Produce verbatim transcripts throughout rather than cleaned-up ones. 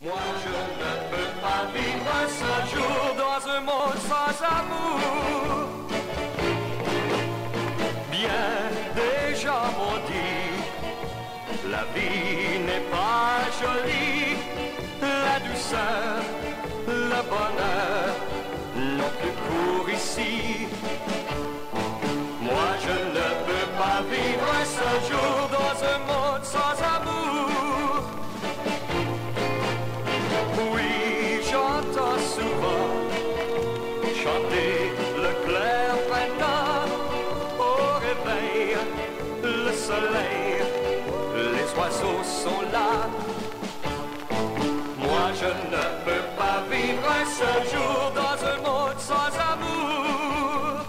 Moi je ne peux pas vivre un seul jour dans un monde sans amour. Bien des gens m'ont dit, la vie n'est pas jolie, la douceur, le bonheur n'ont plus cours ici. Moi je ne peux pas vivre un seul jour dans un monde sans amour. Oui, j'entends souvent chanter le clair printemps. Au réveil, le soleil, les oiseaux sont là. Moi je ne peux pas vivre un seul jour dans un monde sans amour.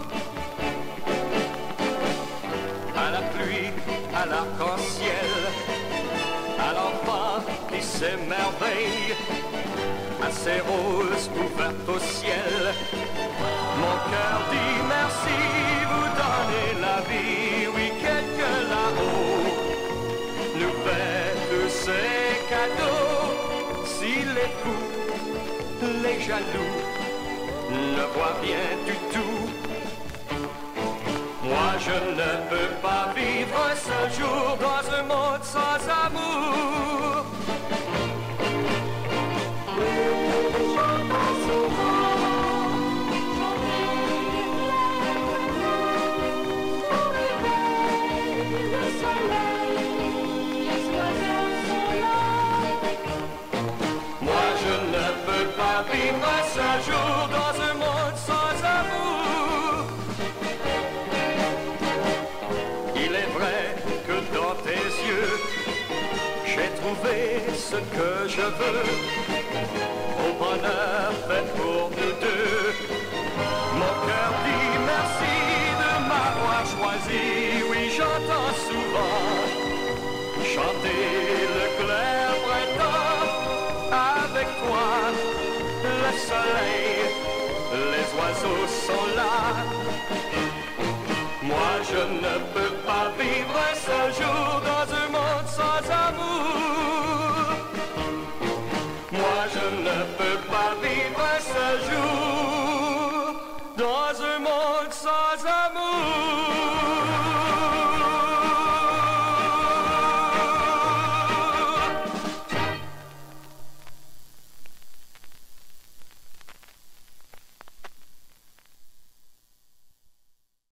À la pluie, à l'arc-en-ciel, à l'enfant qui s'émerveille, à ces roses ouvertes au ciel, mon cœur dit merci, vous donnez la vie. Oui, quelqu'un là-haut nous fait tous ces cadeaux. Si les fous, les jaloux ne voient rien du tout, moi je ne peux pas vivre un seul jour dans un monde sans amour. Moi je ne peux pas vivre un seul jour dans un monde sans amour. Il est vrai que dans tes yeux j'ai trouvé ce que je veux, au bonheur fait pour nous deux. Mon cœur dit merci de m'avoir choisi. Oui, j'entends souvent chanter le clair printemps. Avec toi, le soleil, les oiseaux sont là. Moi je ne peux pas vivre un seul jour